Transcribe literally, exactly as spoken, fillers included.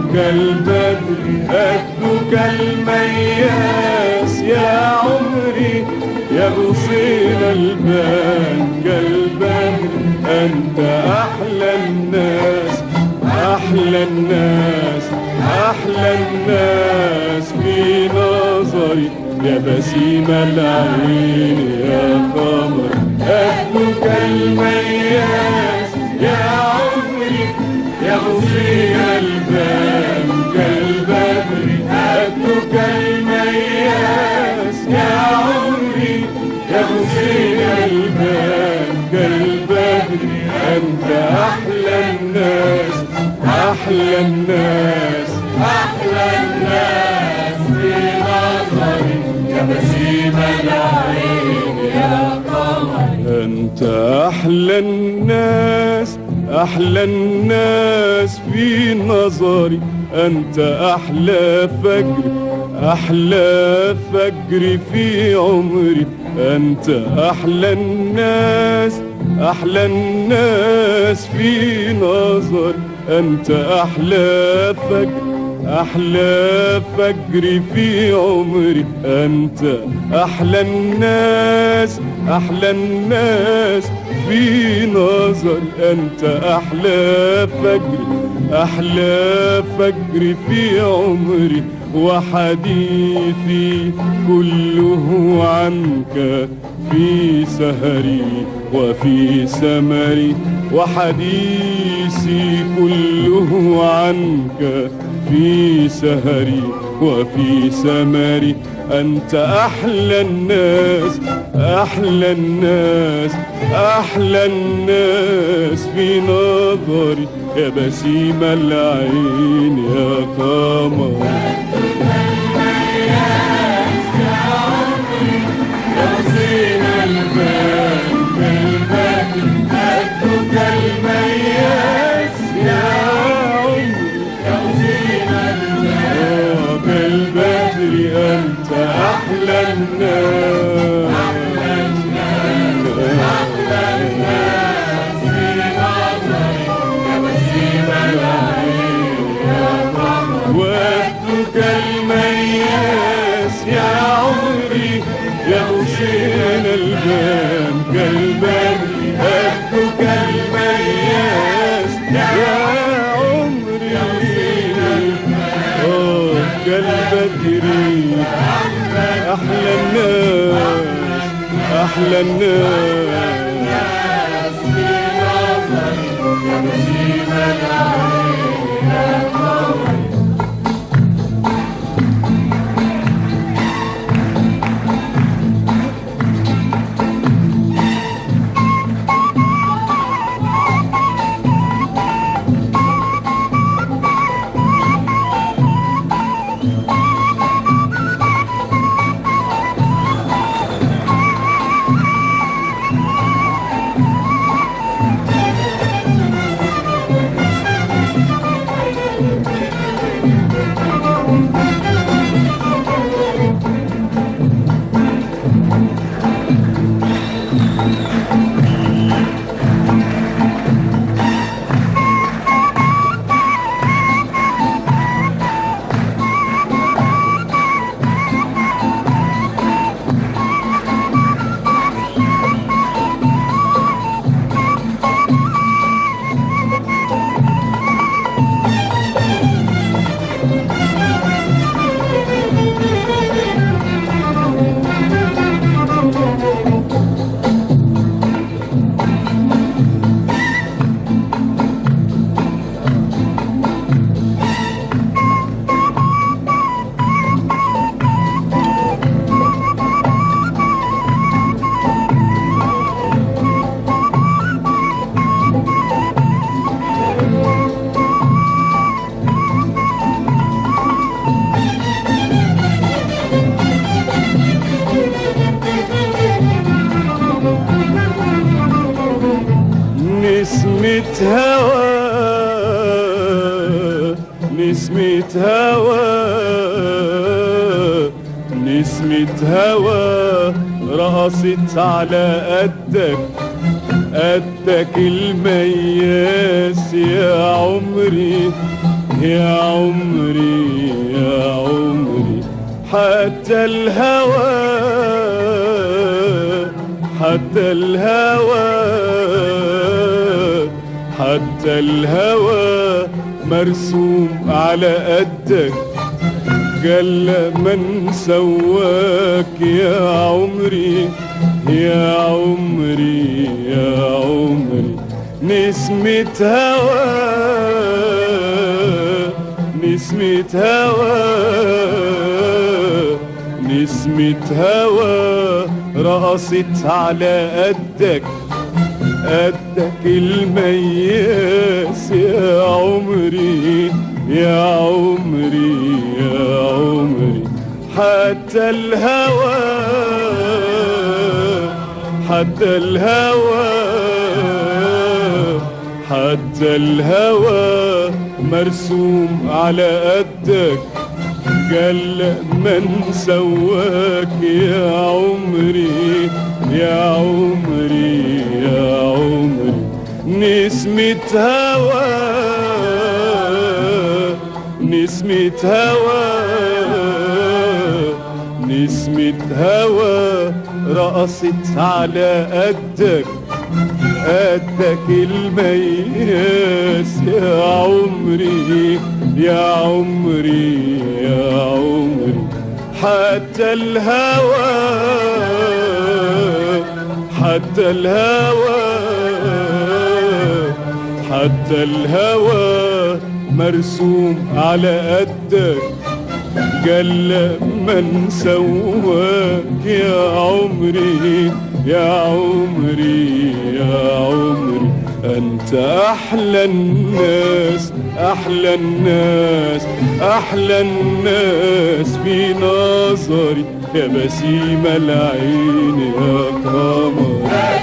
كالبدر قدك المياس يا عمري يا غصين البان كالبدر أنت أحلى الناس أحلى الناس أحلى الناس في نظري يا بسيم العين يا قمر قدك المياس يا عمري يا غصين البان كالبدر قدك المياس يا عمري يا غصين البان كالبدر أنت أحلى الناس أحلى الناس أحلى الناس في نظري يا بسيم العين يا قمر أنت أحلى الناس أحلى الناس في نظري أنت أحلى فجر أحلى فجر في عمري أنت أحلى الناس أحلى الناس في نظري أنت أحلى فجر أحلى فجر في عمري أنت أحلى الناس أحلى الناس في نظري أنت أحلى فجر أحلى فجر في عمري وحديثي كله عنك في سهري وفي سمري وحديثي كله عنك في سهري وفي سمري أنت أحلى الناس أحلى الناس أحلى الناس في نظري يا بسيم العين يا قمر أنت أحلى الناس أحلى الناس أحلى الناس في نظري يا بسيم العين يا قمر وقتك المياس يا عمري يا غصين البان كالبدر وقتك المياس يا عمري يا غصين البان كالبدر أحلى الناس أحلى الناس في نظري يا بسيم العين يا قمر نسمة هوا نسمة هوا نسمة هوا رقصت على قدك قدك المياس يا عمري يا عمري يا عمري حتى الهوى حتى الهوى حتى الهوى مرسوم على قدك قال من سواك يا عمري يا عمري يا عمري نسمة هوى نسمة هوى نسمة هوى رقصت على قدك قدك المياس يا عمري يا عمري يا عمري حتى الهوى حتى الهوى حتى الهوى مرسوم على قدك قال من سواك يا عمري يا عمري يا عمري نسمة هوى نسمة هوى نسمة هوى رقصت على قدك قدك المياس يا عمري يا عمري يا عمري حتى الهوى حتى الهوى حتى الهوى مرسوم على قدك قال من سواك يا عمري يا عمري يا عمري أنت أحلى الناس أحلى الناس أحلى الناس في نظري يا بسيم العين يا قمر.